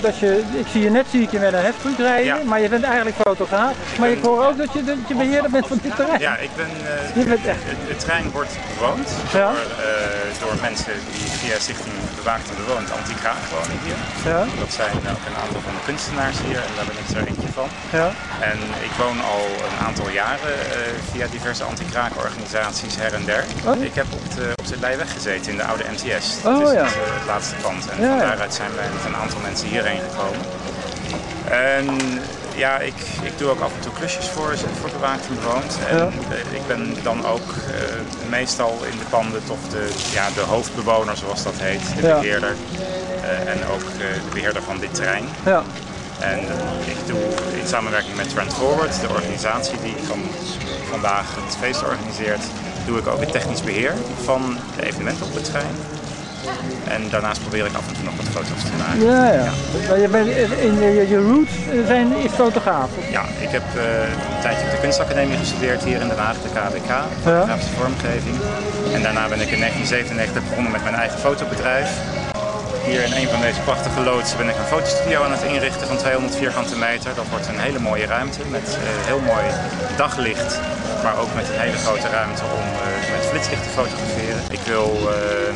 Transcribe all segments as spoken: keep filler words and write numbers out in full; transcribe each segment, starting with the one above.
dat je, ik zie je net zie ik je met een heftruck rijden, ja. Maar je bent eigenlijk fotograaf. Ik maar ben, ik hoor ook dat je, dat je beheerder bent van dit terrein. Ja, ik ben, uh, je bent echt... het, het terrein wordt bewoond ja. door, uh, door mensen die via Stichting Bewaakt en Bewoond Antikraak wonen hier. Ja. Dat zijn ook een aantal van de kunstenaars hier en daar ben ik er eentje van. Ja. En ik woon al een aantal jaren uh, via diverse antikraakorganisaties her en der. Oh. Ik heb op de, op de Leijweg gezeten in de oude M T S. Dat oh, is ja. het, uh, het laatste pand. En ja, van daaruit zijn wij met een aantal mensen hierheen gekomen. En ja, ik, ik doe ook af en toe klusjes voor, voor Bewaakt en Bewoond. En ja. uh, ik ben dan ook uh, meestal in de panden toch de, ja, de hoofdbewoner, zoals dat heet, de ja. beheerder. Uh, en ook uh, de beheerder van dit terrein. Ja. En uh, ik doe in samenwerking met Trend Forward, de organisatie die van vandaag het feest organiseert, doe ik ook het technisch beheer van de evenementen op het terrein. En daarnaast probeer ik af en toe nog wat foto's te maken. Ja, ja. ja. Je, bent in je, je roots zijn is fotograaf? Ja, ik heb uh, een tijdje op de kunstacademie gestudeerd hier in Den Haag, de K W K, fotografische ja. vormgeving. En daarna ben ik in negentien zevenennegentig begonnen met mijn eigen fotobedrijf. Hier in een van deze prachtige loodsen ben ik een fotostudio aan het inrichten van tweehonderd vierkante meter. Dat wordt een hele mooie ruimte met uh, heel mooi daglicht, maar ook met een hele grote ruimte om uh, met flitslicht te fotograferen. Ik wil uh,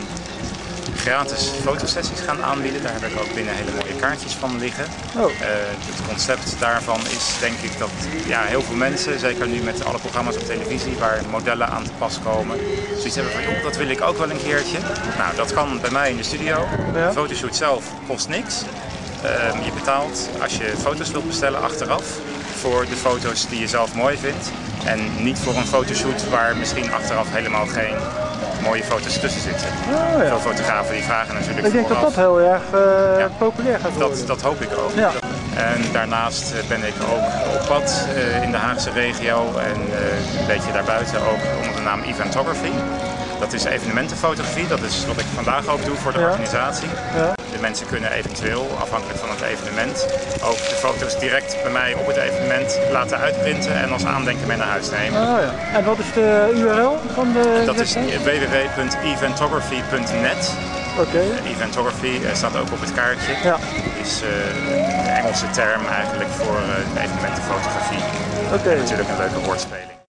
gratis fotosessies gaan aanbieden. Daar heb ik ook binnen hele mooie kaartjes van liggen. Oh. Uh, het concept daarvan is denk ik dat ja, heel veel mensen, zeker nu met alle programma's op televisie waar modellen aan te pas komen, zoiets hebben van joh, dat wil ik ook wel een keertje. Nou, dat kan bij mij in de studio. Ja. De fotoshoot zelf kost niks. Uh, je betaalt als je foto's wilt bestellen achteraf voor de foto's die je zelf mooi vindt. En niet voor een fotoshoot waar misschien achteraf helemaal geen mooie foto's tussen zitten. Oh, ja. Veel fotografen die vragen natuurlijk. Ik denk vooraf. dat dat heel erg uh, ja. populair gaat worden. Dat, dat hoop ik ook. Ja. En daarnaast ben ik ook op pad uh, in de Haagse regio en uh, een beetje daarbuiten ook onder de naam Eventography. Dat is evenementenfotografie, dat is wat ik vandaag ook doe voor de ja. organisatie. Ja. De mensen kunnen eventueel, afhankelijk van het evenement, ook de foto's direct bij mij op het evenement laten uitprinten en als aandenken mee naar huis nemen. Oh, ja. En wat is de U R L van de Dat website? Is w w w punt eventography punt net. Okay. Uh, Eventography uh, staat ook op het kaartje. Ja. Is uh, een Engelse term eigenlijk voor uh, evenementenfotografie. Okay. En natuurlijk een leuke woordspeling.